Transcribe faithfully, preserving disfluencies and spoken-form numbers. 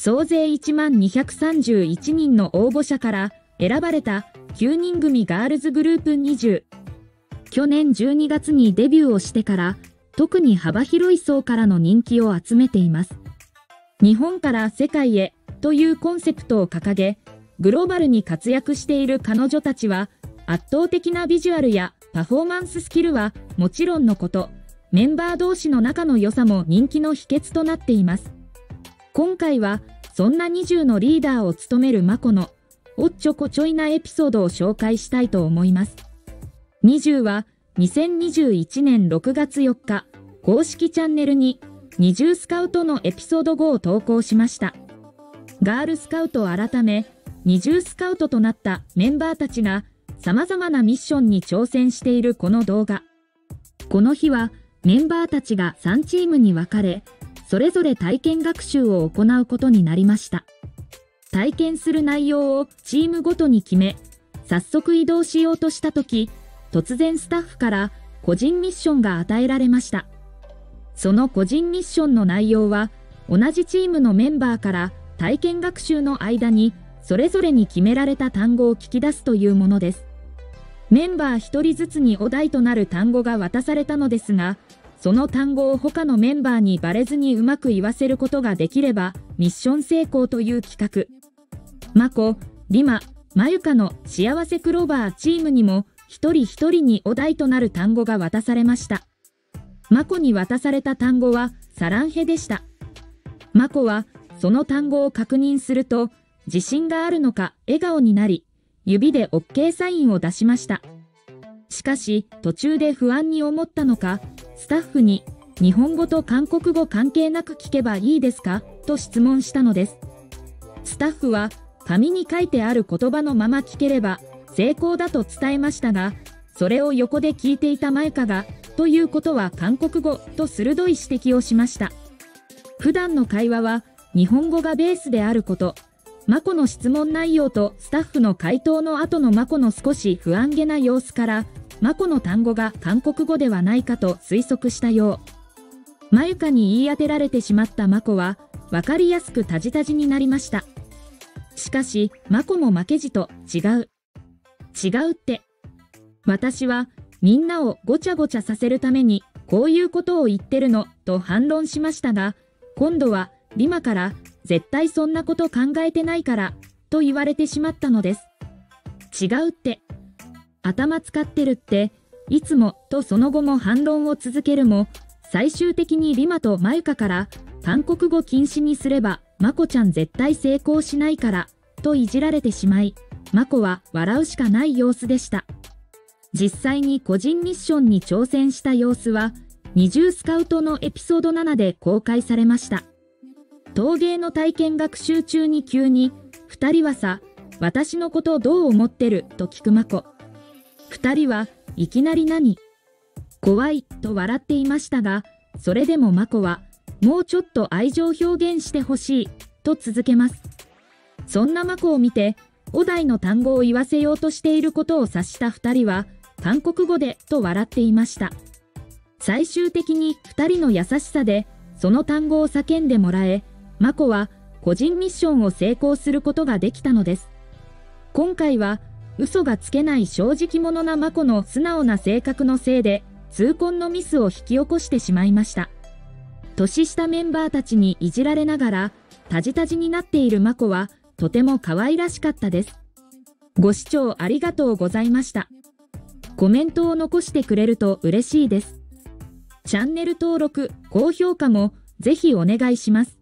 総勢いちまんにひゃくさんじゅういちにんの応募者から選ばれたきゅうにん組ガールズグループにじゅう。去年じゅうにがつにデビューをしてから特に幅広い層からの人気を集めています。日本から世界へというコンセプトを掲げ、グローバルに活躍している彼女たちは圧倒的なビジュアルやパフォーマンススキルはもちろんのこと、メンバー同士の仲の良さも人気の秘訣となっています。今回はそんなにじゅうのリーダーを務めるマコのおっちょこちょいなエピソードを紹介したいと思います。にじゅうはにせんにじゅういちねんろくがつよっか、公式チャンネルににじゅうスカウトのエピソードごを投稿しました。ガールスカウト改め、にじゅうスカウトとなったメンバーたちが様々なミッションに挑戦しているこの動画。この日はメンバーたちがさんチームに分かれ、それぞれ体験学習を行うことになりました。体験する内容をチームごとに決め、早速移動しようとしたとき、突然スタッフから個人ミッションが与えられました。その個人ミッションの内容は、同じチームのメンバーから体験学習の間にそれぞれに決められた単語を聞き出すというものです。メンバーひとりずつにお題となる単語が渡されたのですが、その単語を他のメンバーにバレずにうまく言わせることができればミッション成功という企画。マコ、リマ、マユカの幸せクローバーチームにも一人一人にお題となる単語が渡されました。マコに渡された単語はサランヘでした。マコはその単語を確認すると自信があるのか笑顔になり、指で オーケー サインを出しました。しかし途中で不安に思ったのか、スタッフに日本語と韓国語関係なく聞けばいいですかと質問したのです。スタッフは紙に書いてある言葉のまま聞ければ成功だと伝えましたが、それを横で聞いていたマユカが、ということは韓国語と鋭い指摘をしました。普段の会話は日本語がベースであること、マコの質問内容とスタッフの回答の後のマコの少し不安げな様子から、マコの単語が韓国語ではないかと推測したよう。マユカに言い当てられてしまったマコは、わかりやすくタジタジになりました。しかし、マコも負けじと、違う。違うって。私は、みんなをごちゃごちゃさせるために、こういうことを言ってるの、と反論しましたが、今度は、リマから、絶対そんなこと考えてないから、と言われてしまったのです。違うって。頭使ってるって、いつも、とその後も反論を続けるも、最終的にリマとマユカから、韓国語禁止にすれば、マコちゃん絶対成功しないから、といじられてしまい、マコは笑うしかない様子でした。実際に個人ミッションに挑戦した様子は、にじゅうスカウトのエピソードななで公開されました。陶芸の体験学習中に急に、二人はさ、私のことどう思ってると聞くマコ。二人はいきなり何？怖いと笑っていましたが、それでもマコは、もうちょっと愛情表現してほしい、と続けます。そんなマコを見て、お題の単語を言わせようとしていることを察した二人は、韓国語で、と笑っていました。最終的に二人の優しさで、その単語を叫んでもらえ、マコは個人ミッションを成功することができたのです。今回は、嘘がつけない正直者なマコの素直な性格のせいで、痛恨のミスを引き起こしてしまいました。年下メンバーたちにいじられながら、タジタジになっているマコは、とても可愛らしかったです。ご視聴ありがとうございました。コメントを残してくれると嬉しいです。チャンネル登録、高評価もぜひお願いします。